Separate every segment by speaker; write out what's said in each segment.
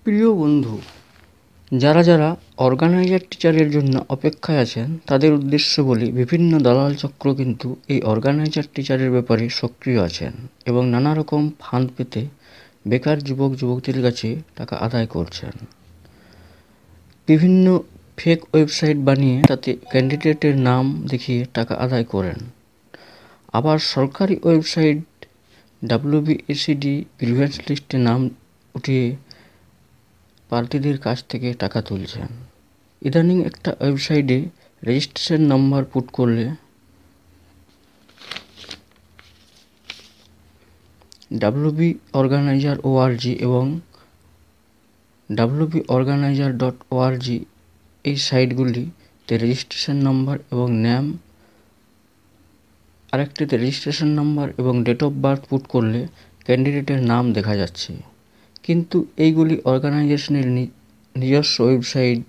Speaker 1: প্রিয় বন্ধু, যারা যারা অর্গানাইজার টিচারের জন্য অপেক্ষায় আছেন তাদের উদ্দেশ্যে বলি, বিভিন্ন দালাল চক্র কিন্তু এই অর্গানাইজার টিচারের ব্যাপারে সক্রিয় আছেন এবং নানা রকম ফান্ড পেতে বেকার যুবক যুবতীদের কাছে টাকা আদায় করছেন। বিভিন্ন ফেক ওয়েবসাইট বানিয়ে তাতে ক্যান্ডিডেটের নাম দেখিয়ে টাকা আদায় করেন। আবার সরকারি ওয়েবসাইট WBCD গ্রিভেন্স লিস্টে নাম উঠিয়ে প্রার্থীদের কাছ থেকে টাকা তুলছেন। ইদানিং একটা ওয়েবসাইটে রেজিস্ট্রেশন নাম্বার পুট করলে WBOrganizer.org এবং WBOrganizer.org এই সাইটগুলিতে রেজিস্ট্রেশন নাম্বার এবং নাম, আরেকটিতে রেজিস্ট্রেশন নাম্বার এবং ডেট অফ বার্থ পুট করলে ক্যান্ডিডেটের নাম দেখা যাচ্ছে। কিন্তু এইগুলি অর্গানাইজেশনের নিজস্ব ওয়েবসাইট,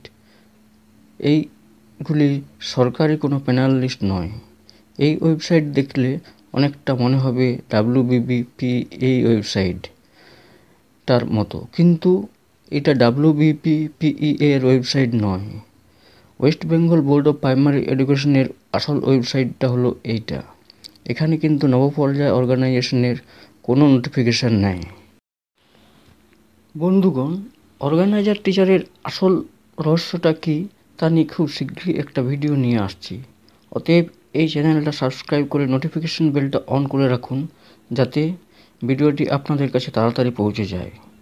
Speaker 1: এইগুলি সরকারি কোনো প্যানেল লিস্ট নয়। এই ওয়েবসাইট দেখলে অনেকটা মনে হবে WBBP এই ওয়েবসাইটটার মতো, কিন্তু এটা WBPPE এর ওয়েবসাইট নয়। West Bengal board of primary এডুকেশনের আসল ওয়েবসাইটটা হলো এইটা। এখানে কিন্তু নবপর্যায় অর্গানাইজেশনের কোনো নোটিফিকেশান নেই। বন্ধুগণ, অর্গানাইজার টিচারের আসল রহস্যটা কী তা নিয়ে খুব শীঘ্রই একটা ভিডিও নিয়ে আসছি। অতএব এই চ্যানেলটা সাবস্ক্রাইব করে নোটিফিকেশন বেলটা অন করে রাখুন, যাতে ভিডিওটি আপনাদের কাছে তাড়াতাড়ি পৌঁছে যায়।